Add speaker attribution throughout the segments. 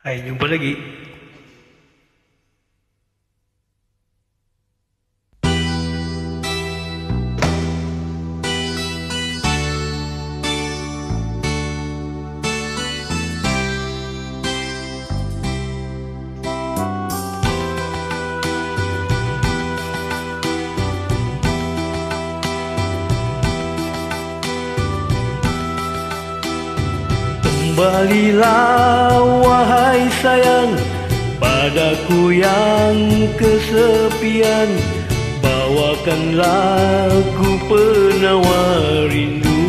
Speaker 1: Hai, jumpa lagi. Kembalilah wahai sayang, padaku yang kesepian. Bawakan lagu penawar rindu.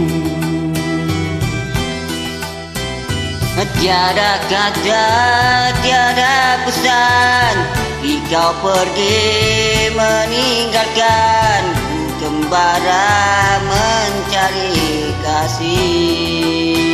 Speaker 2: Tiada kata, tiada pesan, kau pergi meninggalkan ku kembara mencari kasih.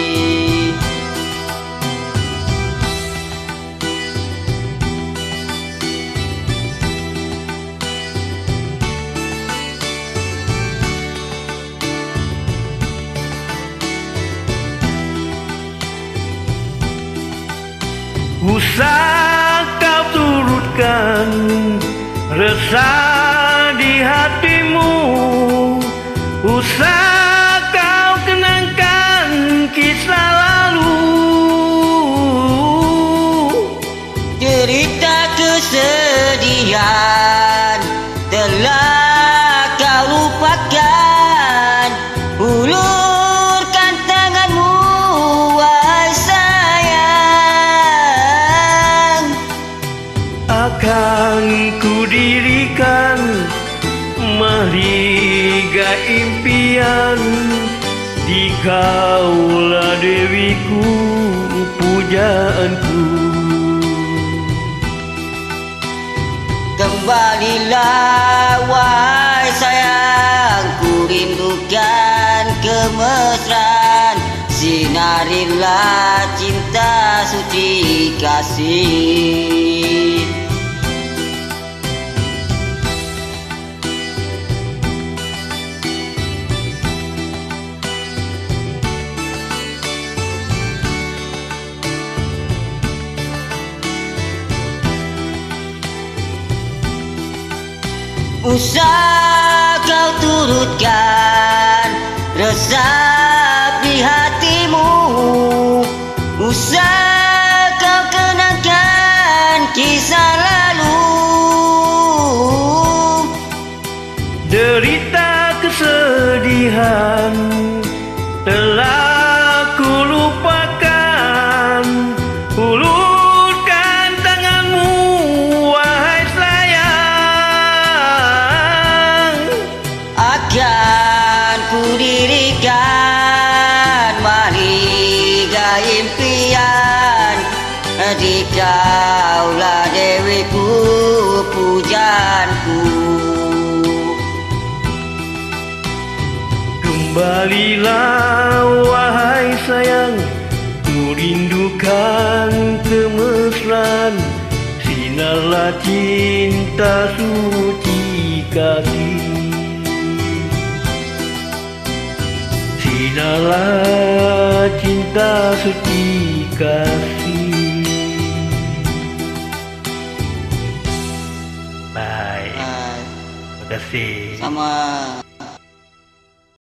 Speaker 1: Usah kau turutkan resah di hatimu, usah kau kenangkan kisah lalu.
Speaker 2: Derita kesedihan telah kau lupakan. Ulurkan tanganmu wahai sayang,
Speaker 1: akan ku dirikan mahligai impian. Dikaulah dewiku, pujaanku.
Speaker 2: Kembalilah wahai sayang, ku rindukan kemesraan. Sinarilah cinta suci kasih. Usah kau turutkan resah di hatimu, usah kau kenangkan kisah lalu.
Speaker 1: Derita kesedihan telah ku lupakan. Ulurkan tanganmu wahai sayang,
Speaker 2: akan ku dirikan mahligai impian. Dikaulah dewiku, pujaanku.
Speaker 1: kembalilah wahai sayang, ku rindukan kemesraan. Sinarlah cinta suci kasih, sinarlah cinta suci kasih. Bye. Terima kasih.
Speaker 2: Sama.